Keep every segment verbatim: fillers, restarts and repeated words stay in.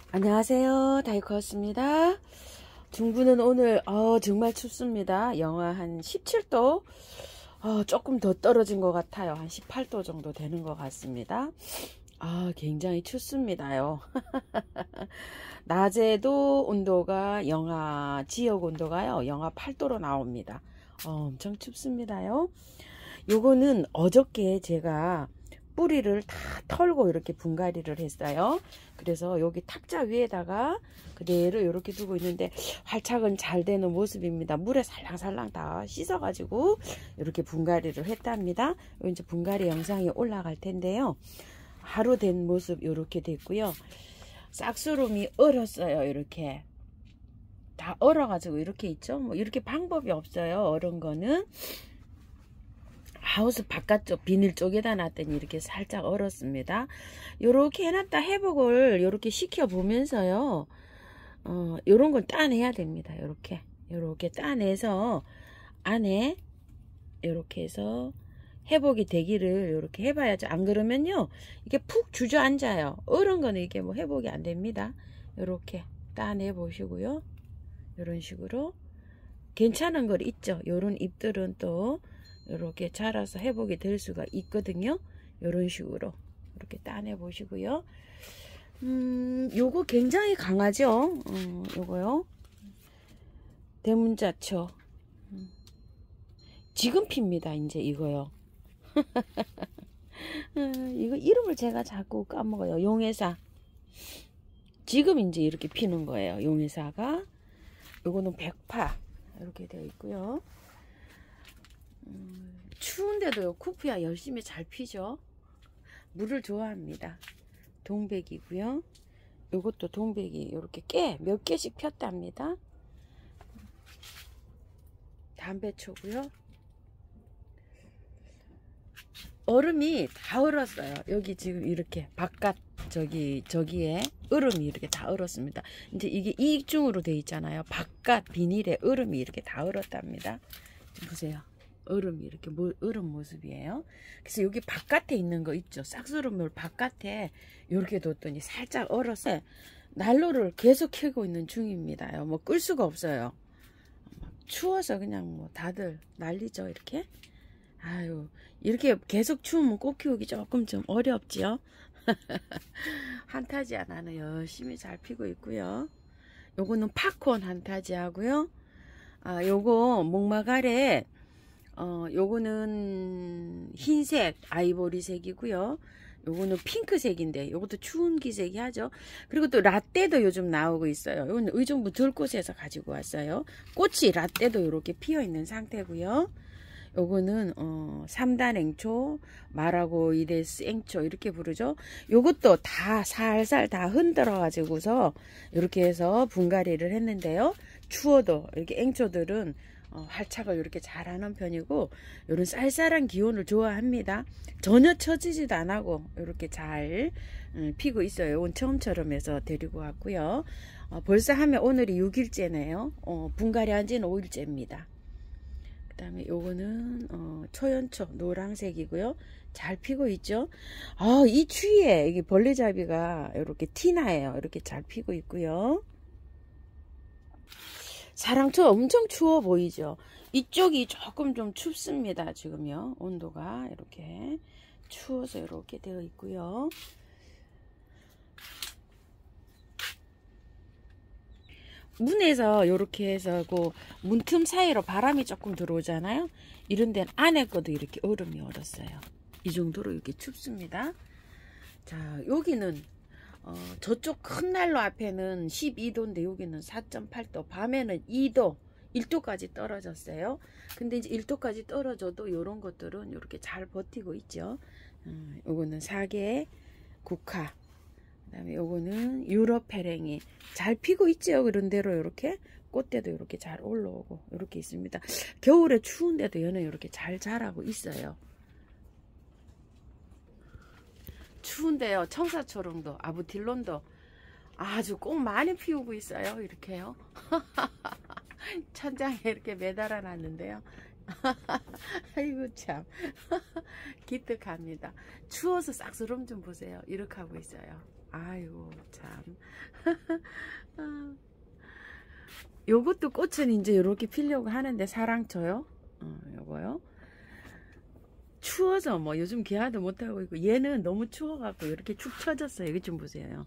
안녕하세요, 다이커였습니다. 중부는 오늘 어, 정말 춥습니다. 영하 한 십칠 도, 어, 조금 더 떨어진 것 같아요. 한 십팔 도 정도 되는 것 같습니다. 아, 굉장히 춥습니다요. 낮에도 온도가 영하, 지역 온도가요 영하 팔 도로 나옵니다. 어, 엄청 춥습니다요. 요거는 어저께 제가 뿌리를 다 털고 이렇게 분갈이를 했어요. 그래서 여기 탁자 위에다가 그대로 이렇게 두고 있는데 활착은 잘 되는 모습입니다. 물에 살랑살랑 다 씻어가지고 이렇게 분갈이를 했답니다. 이제 분갈이 영상이 올라갈 텐데요. 하루 된 모습 이렇게 됐고요. 싹수름이 얼었어요. 이렇게 다 얼어가지고 이렇게 있죠. 뭐 이렇게 방법이 없어요. 얼은 거는. 하우스 바깥쪽 비닐 쪽에다 놨더니 이렇게 살짝 얼었습니다. 요렇게 해놨다 회복을 요렇게 시켜보면서요. 어, 요런 건 따내야 됩니다. 요렇게. 요렇게 따내서 안에 요렇게 해서 회복이 되기를 요렇게 해봐야죠. 안 그러면요. 이게 푹 주저앉아요. 얼은 거는 이게 뭐 회복이 안 됩니다. 요렇게 따내 보시고요. 요런 식으로. 괜찮은 걸 있죠. 요런 잎들은 또 이렇게 자라서 회복이 될 수가 있거든요. 이런 식으로 이렇게 따내 보시고요. 음, 요거 굉장히 강하죠. 음, 요거요. 대문자초. 음. 지금 핍니다. 이제 이거요. 이거 이름을 제가 자꾸 까먹어요. 용해사. 지금 이제 이렇게 피는 거예요. 용해사가. 요거는 백파 이렇게 되어 있고요. 음, 추운데도요 쿠프야 열심히 잘 피죠. 물을 좋아합니다. 동백이고요. 요것도 동백이 이렇게 깨 몇 개씩 폈답니다. 담배초고요. 얼음이 다 얼었어요. 여기 지금 이렇게 바깥 저기 저기에 얼음이 이렇게 다 얼었습니다. 이제 이게 이중으로 돼 있잖아요. 바깥 비닐에 얼음이 이렇게 다 얼었답니다. 좀 보세요. 얼음이 이렇게 모, 얼음 모습이에요. 그래서 여기 바깥에 있는 거 있죠. 싹수름을 바깥에 이렇게 뒀더니 살짝 얼어서 난로를 계속 켜고 있는 중입니다. 뭐 끌 수가 없어요. 추워서 그냥 뭐 다들 난리죠. 이렇게. 아유, 이렇게 계속 추우면 꽃 키우기 조금 좀 어렵지요. 한타지아 나는 열심히 잘 피고 있고요. 요거는 팝콘 한타지아고요. 아, 요거 목마가래. 어, 요거는 흰색 아이보리색이고요. 요거는 핑크색인데 요것도 추운 기색이 하죠. 그리고 또 라떼도 요즘 나오고 있어요. 요거는 의정부 들꽃에서 가지고 왔어요. 꽃이 라떼도 이렇게 피어 있는 상태고요. 요거는 어, 삼단 앵초, 마라고이데스 앵초 이렇게 부르죠. 요것도 다 살살 다 흔들어 가지고서 이렇게 해서 분갈이를 했는데요. 추워도 이렇게 앵초들은 어, 활착을 이렇게 잘하는 편이고 이런 쌀쌀한 기온을 좋아합니다. 전혀 처지지도 안 하고 이렇게 잘 음, 피고 있어요. 이건 처음처럼 해서 데리고 왔고요. 어, 벌써 하면 오늘이 육 일째네요. 어, 분갈이 한 지는 오 일째입니다. 그 다음에 요거는 어, 초연초 노란색이고요. 잘 피고 있죠. 아, 이 추위에 이게 벌레잡이가 이렇게 티나요. 이렇게 잘 피고 있고요. 사랑초 엄청 추워 보이죠. 이쪽이 조금 좀 춥습니다. 지금요. 온도가 이렇게 추워서 이렇게 되어 있고요. 문에서 이렇게 해서 그 문틈 사이로 바람이 조금 들어오잖아요. 이런 데는 안에 것도 이렇게 얼음이 얼었어요. 이 정도로 이렇게 춥습니다. 자, 여기는 어, 저쪽 큰 난로 앞에는 십이 도인데 여기는 사 점 팔 도, 밤에는 이 도, 일 도까지 떨어졌어요. 근데 이제 일 도까지 떨어져도 이런 것들은 이렇게 잘 버티고 있죠. 음, 요거는 사계 국화, 그 다음에 요거는 유럽 페랭이 잘 피고 있죠. 그런 대로 이렇게 꽃대도 이렇게 잘 올라오고 이렇게 있습니다. 겨울에 추운데도 얘는 이렇게 잘 자라고 있어요. 추운데요. 청사초롱도 아부틸론도 아주 꼭 많이 피우고 있어요. 이렇게요. 천장에 이렇게 매달아 놨는데요. 아이고 참 기특합니다. 추워서 싹스럼 좀 보세요. 이렇게 하고 있어요. 아이고 참. 요것도 꽃은 이제 이렇게 피려고 하는데 사랑초요. 어, 요거요. 추워서 뭐 요즘 개화도 못하고 있고, 얘는 너무 추워갖고 이렇게 축 처졌어요. 여기 좀 보세요.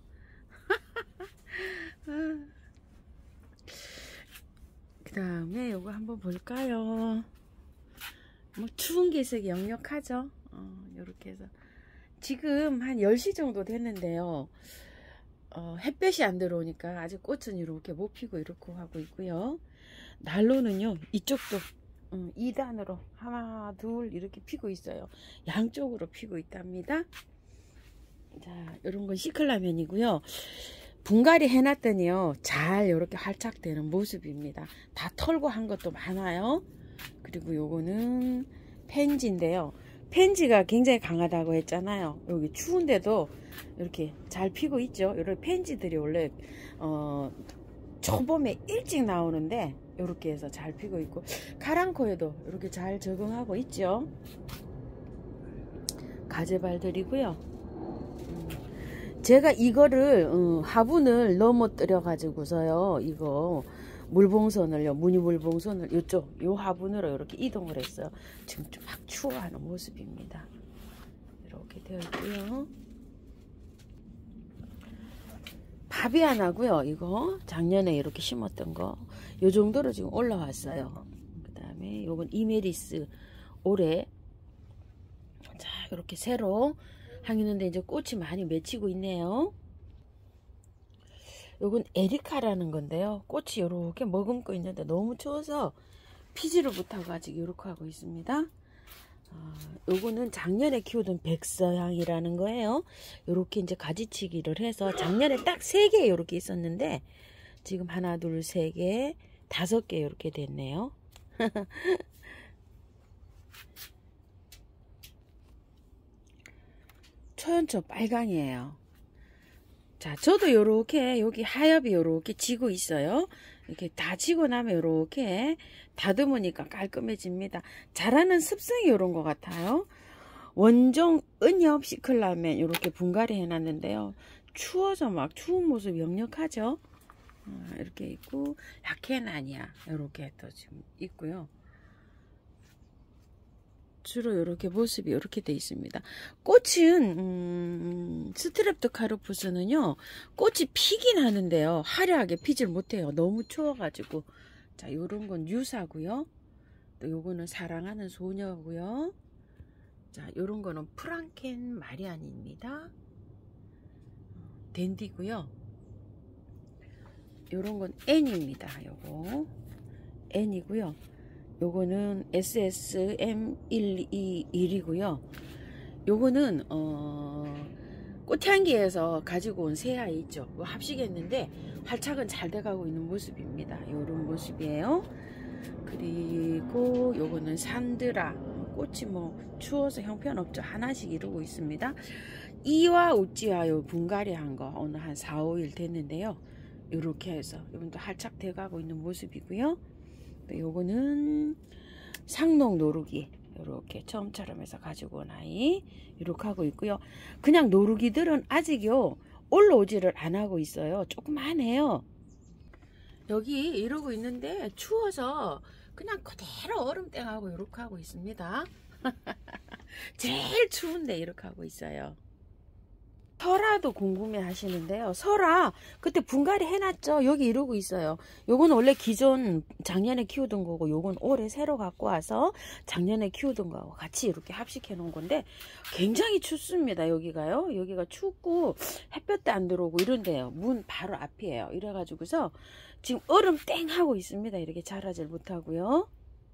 그 다음에 요거 한번 볼까요? 뭐 추운 계색이 역력하죠. 어, 요렇게 해서 지금 한 열 시 정도 됐는데요. 어, 햇볕이 안 들어오니까 아직 꽃은 이렇게 못 피고 이렇게 하고 있고요. 난로는요 이쪽도 음, 이 단으로 하나 둘 이렇게 피고 있어요. 양쪽으로 피고 있답니다. 자, 이런 건 시클라면이고요. 분갈이 해놨더니요 잘 이렇게 활착되는 모습입니다. 다 털고 한 것도 많아요. 그리고 요거는 펜지인데요. 펜지가 굉장히 강하다고 했잖아요. 여기 추운데도 이렇게 잘 피고 있죠. 이런 펜지들이 원래 어, 초봄에 일찍 나오는데 이렇게 해서 잘 피고 있고, 카랑코에도 이렇게 잘 적응하고 있죠. 가재발들이고요. 음, 제가 이거를 음, 화분을 넘어뜨려 가지고서요 이거 물봉선을요, 무늬물봉선을 이쪽 요 화분으로 이렇게 이동을 했어요. 지금 좀 막 추워하는 모습입니다. 이렇게 되어 있고요. 파비아나고요. 이거 작년에 이렇게 심었던 거 요 정도로 지금 올라왔어요. 그 다음에 요건 이메리스 올해 자 이렇게 새로 하기는데 이제 꽃이 많이 맺히고 있네요. 요건 에리카라는 건데요. 꽃이 이렇게 머금고 있는데 너무 추워서 피지를 못하고 아직 이렇게 하고 있습니다. 어, 요거는 작년에 키우던 백서향이라는 거예요. 요렇게 이제 가지치기를 해서 작년에 딱 세 개 요렇게 있었는데 지금 하나 둘 세 개 다섯 개 요렇게 됐네요. 초연초 빨강이에요. 자, 저도 요렇게 여기 하엽이 요렇게 지고 있어요. 이렇게 다 지고 나면 요렇게 다듬으니까 깔끔해집니다. 자라는 습성이 요런 것 같아요. 원종 은엽 시클라멘 이렇게 분갈이 해놨는데요. 추워서 막 추운 모습 역력하죠. 어, 이렇게 있고 라케나니아 이렇게 또 지금 있고요. 주로 이렇게 모습이 이렇게 돼 있습니다. 꽃은 음, 스트랩토카르푸스는요 꽃이 피긴 하는데요 화려하게 피질 못해요. 너무 추워가지고. 자, 요런 건 유사고요. 또 요거는 사랑하는 소녀고요. 자, 요런 거는 프랑켄 마리안입니다. 댄디고요. 요런 건 N입니다. 요거 N이고요. 요거는 에스에스 엠 일이일이고요. 요거는 어, 꽃향기에서 가지고 온 새 아이 있죠. 그거 합식했는데 활착은 잘 돼가고 있는 모습입니다. 요런 모습이에요. 그리고 요거는 산드라. 꽃이 뭐 추워서 형편없죠. 하나씩 이루고 있습니다. 이와 우찌와 요 분갈이 한 거 오늘 한 사, 오 일 됐는데요. 요렇게 해서 요건 또 활착 돼가고 있는 모습이고요. 요거는 상록 노루기 이렇게 처음처럼 해서 가지고 온 아이 이렇게 하고 있고요. 그냥 노루기들은 아직요 올라오지를 안 하고 있어요. 조그만해요. 여기 이러고 있는데 추워서 그냥 그대로 얼음땡하고 이렇게 하고 있습니다. 제일 추운데 이렇게 하고 있어요. 설화도 궁금해 하시는데요. 설화 그때 분갈이 해놨죠. 여기 이러고 있어요. 요건 원래 기존 작년에 키우던 거고 요건 올해 새로 갖고 와서 작년에 키우던 거하고 같이 이렇게 합식해 놓은 건데 굉장히 춥습니다. 여기가요. 여기가 춥고 햇볕도 안 들어오고 이런데요. 문 바로 앞이에요. 이래가지고서 지금 얼음 땡 하고 있습니다. 이렇게 자라질 못하고요.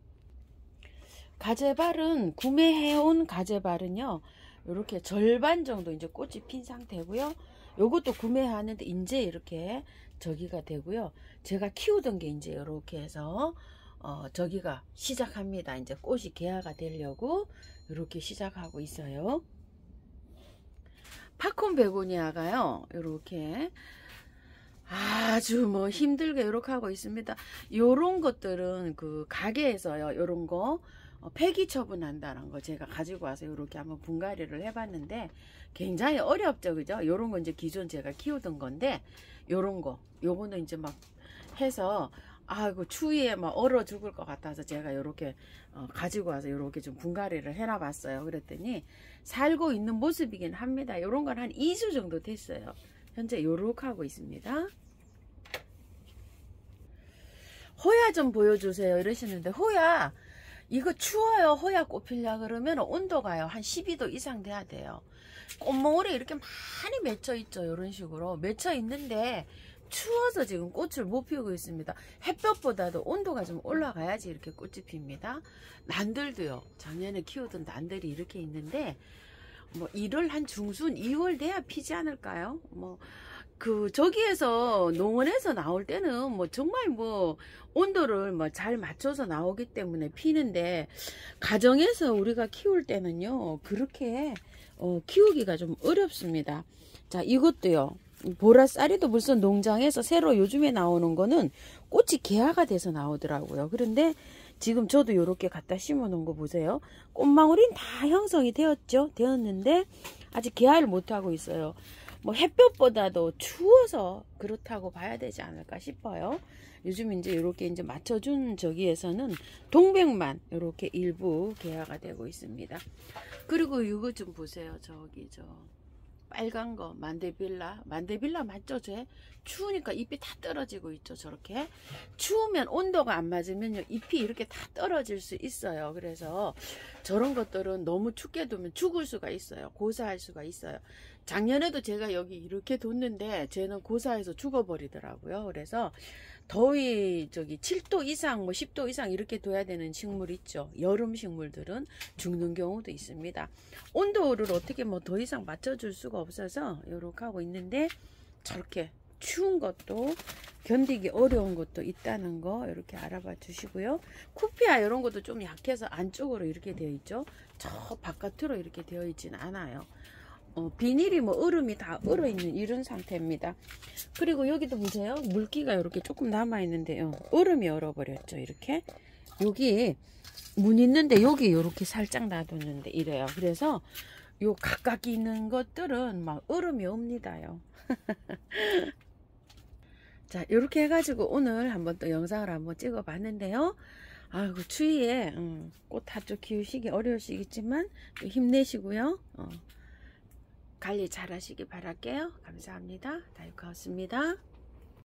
가재발은 구매해온 가재발은요 이렇게 절반 정도 이제 꽃이 핀 상태고요. 요것도 구매하는데 이제 이렇게 저기가 되고요. 제가 키우던 게 이제 이렇게 해서 어 저기가 시작합니다. 이제 꽃이 개화가 되려고 이렇게 시작하고 있어요. 팝콘 베고니아가요. 이렇게 아주 뭐 힘들게 이렇게 하고 있습니다. 요런 것들은 그 가게에서요, 요런 거 어, 폐기 처분한다는 거 제가 가지고 와서 이렇게 한번 분갈이를 해봤는데 굉장히 어렵죠, 그죠? 요런 거 이제 기존 제가 키우던 건데 요런 거 요거는 이제 막 해서 아이고 추위에 막 얼어 죽을 것 같아서 제가 요렇게 어, 가지고 와서 요렇게 좀 분갈이를 해놔 봤어요. 그랬더니 살고 있는 모습이긴 합니다. 요런 건 한 이 주 정도 됐어요. 현재 요렇게 하고 있습니다. 호야 좀 보여주세요 이러시는데, 호야 이거 추워요. 호야 꽃 피려 그러면 온도가요 한 십이 도 이상 돼야 돼요. 꽃몽울이 이렇게 많이 맺혀 있죠. 이런 식으로 맺혀 있는데 추워서 지금 꽃을 못 피우고 있습니다. 햇볕보다도 온도가 좀 올라가야지 이렇게 꽃이 핍니다. 난들도요, 작년에 키우던 난들이 이렇게 있는데 뭐 일월 한 중순 이월 돼야 피지 않을까요? 뭐 그 저기에서 농원에서 나올 때는 뭐 정말 뭐 온도를 뭐 잘 맞춰서 나오기 때문에 피는데, 가정에서 우리가 키울 때는요 그렇게 어, 키우기가 좀 어렵습니다. 자, 이것도요, 보라쌀이도 벌써 농장에서 새로 요즘에 나오는 거는 꽃이 개화가 돼서 나오더라고요. 그런데 지금 저도 이렇게 갖다 심어 놓은 거 보세요. 꽃망울이 다 형성이 되었죠. 되었는데 아직 개화를 못 하고 있어요. 뭐 햇볕보다도 추워서 그렇다고 봐야 되지 않을까 싶어요. 요즘 이제 이렇게 이제 맞춰준 저기에서는 동백만 이렇게 일부 개화가 되고 있습니다. 그리고 이거 좀 보세요. 저기 저 빨간 거 만데빌라, 만데빌라 맞죠? 쟤 추우니까 잎이 다 떨어지고 있죠. 저렇게 추우면 온도가 안 맞으면요 잎이 이렇게 다 떨어질 수 있어요. 그래서 저런 것들은 너무 춥게 두면 죽을 수가 있어요. 고사할 수가 있어요. 작년에도 제가 여기 이렇게 뒀는데 쟤는 고사해서 죽어버리더라고요. 그래서 더위 저기 칠 도 이상 뭐 십 도 이상 이렇게 둬야 되는 식물 있죠. 여름 식물들은 죽는 경우도 있습니다. 온도를 어떻게 뭐 더 이상 맞춰줄 수가 없어서 이렇게 하고 있는데, 저렇게 추운 것도 견디기 어려운 것도 있다는 거 이렇게 알아봐 주시고요. 쿠피아 이런 것도 좀 약해서 안쪽으로 이렇게 되어 있죠. 저 바깥으로 이렇게 되어 있지는 않아요. 어, 비닐이 뭐 얼음이 다 얼어 있는 이런 상태입니다. 그리고 여기도 보세요. 물기가 이렇게 조금 남아 있는데요. 얼음이 얼어버렸죠. 이렇게 여기 문 있는데 여기 이렇게 살짝 놔뒀는데 이래요. 그래서 요 가까이 있는 것들은 막 얼음이 옵니다요. 자, 이렇게 해가지고 오늘 한번 또 영상을 한번 찍어 봤는데요. 아이고 추위에 음, 꽃 한쪽 키우시기 어려우시겠지만 힘내시고요. 어. 관리 잘 하시기 바랄게요. 감사합니다. 다육하우스입니다.